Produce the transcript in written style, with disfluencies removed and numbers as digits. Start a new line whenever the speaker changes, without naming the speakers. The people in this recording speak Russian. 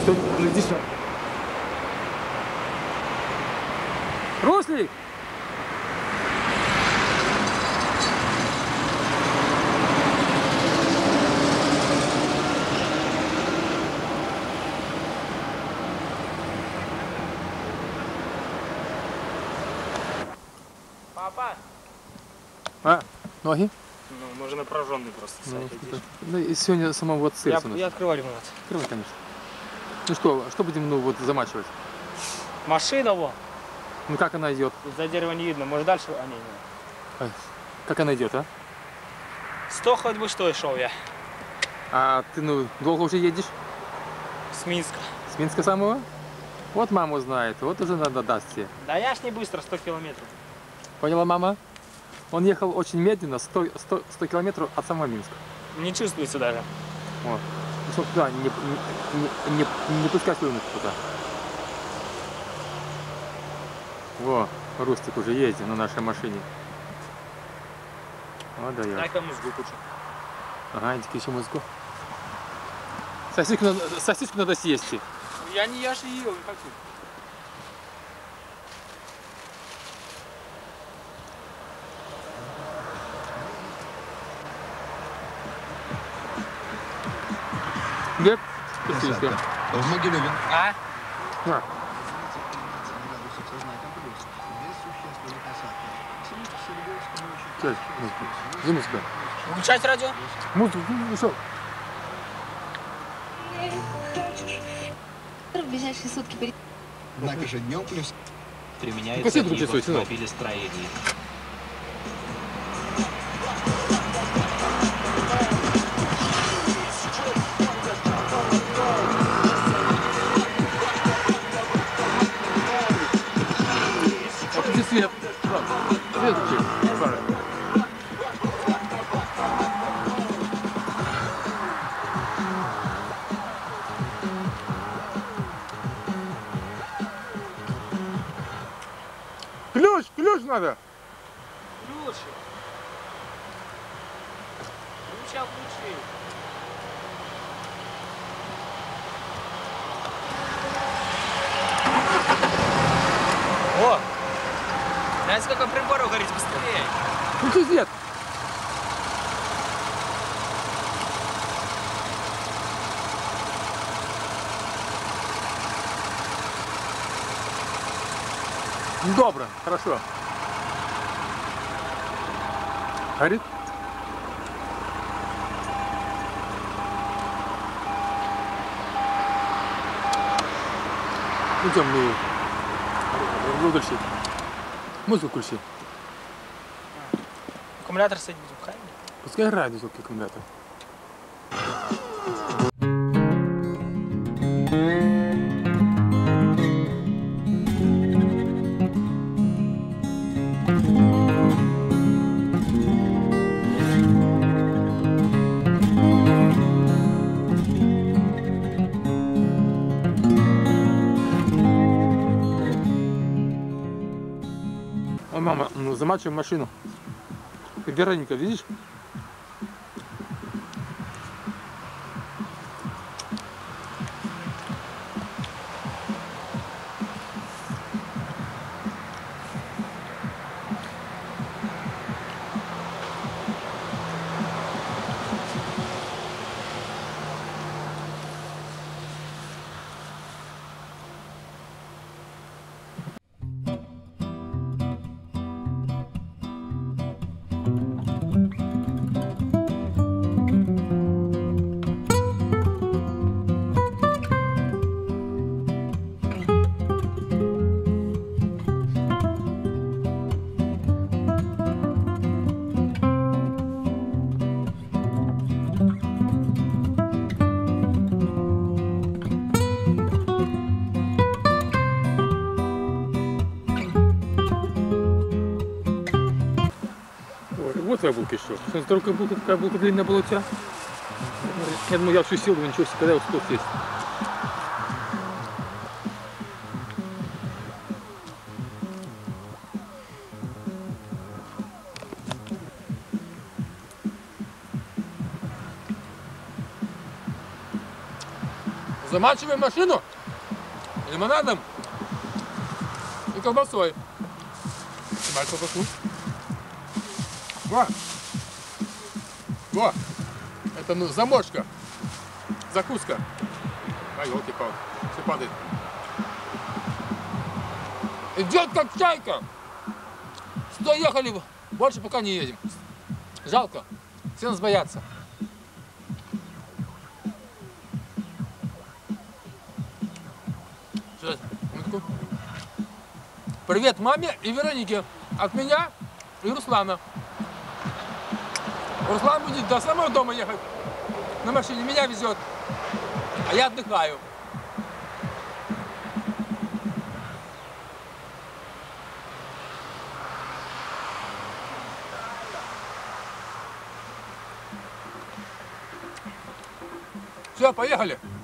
Тут, ну, иди сюда. Руслик!
Папа!
А, ноги?
Ну, можно прожженный просто.
Ну, и сегодня самого вот сыр.
Я открываю лимонад.
Открывай, конечно. Ну что будем, ну, вот замачивать?
Машина вон.
Ну как она идет?
Из-за дерева не видно. Может дальше? А, не.
Ой, как она идет, а?
100 хоть бы что и шел я.
А ты, ну, долго уже едешь?
С Минска.
С Минска самого? Вот маму знает, вот уже надо даст тебе.
Да я ж не быстро, 100 километров.
Поняла, мама? Он ехал очень медленно, 100 километров от самого Минска.
Не чувствуется даже.
Вот. Ну, чтоб туда не пускай слюнок туда. Во, Рустик уже ездит на нашей машине. Вот даёт.
Дай-ка мозгу кучу.
Ага, иди еще мозгу. Сосиску надо съесть.
Я не ешь ее, не хочу.
Глеб, сосиска.
В Могилеве.
А?
На. Сядь, музыку. За музыку.
Выключать радио?
Музыку, ну что?
В ближайшие сутки
Однако же днем плюс.
Применяется и в
автомобилестроении.
Вот где свет? Свет включи. Ключ надо.
Ключи. Ключа включи. О! Знаете, сколько приборов горит быстрее?
Включи свет. Добро, хорошо. Горит? Идем, ну, выключи. Музыку включи.
Аккумулятор садить будем, правильно?
Пускай играет звуки аккумулятора. Ой, мама, ну, замачиваем машину. Вероника, видишь? Вот твоя булка еще. Смотри, какая булка длинная была у тебя. Я думаю, я всю силу, ничего себе, когда я успел сесть. Замачиваем машину лимонадом и колбасой. Снимай колбасу. Во! Это ну, заморочка. Закуска. Ай, елки-палки. Все падает. Идет как чайка. 100 ехали, больше пока не едем. Жалко. Все нас боятся. Сейчас, минутку. Привет маме и Веронике. От меня и Руслана. Руслан будет до самого дома ехать. На машине меня везет. А я отдыхаю. Все, поехали.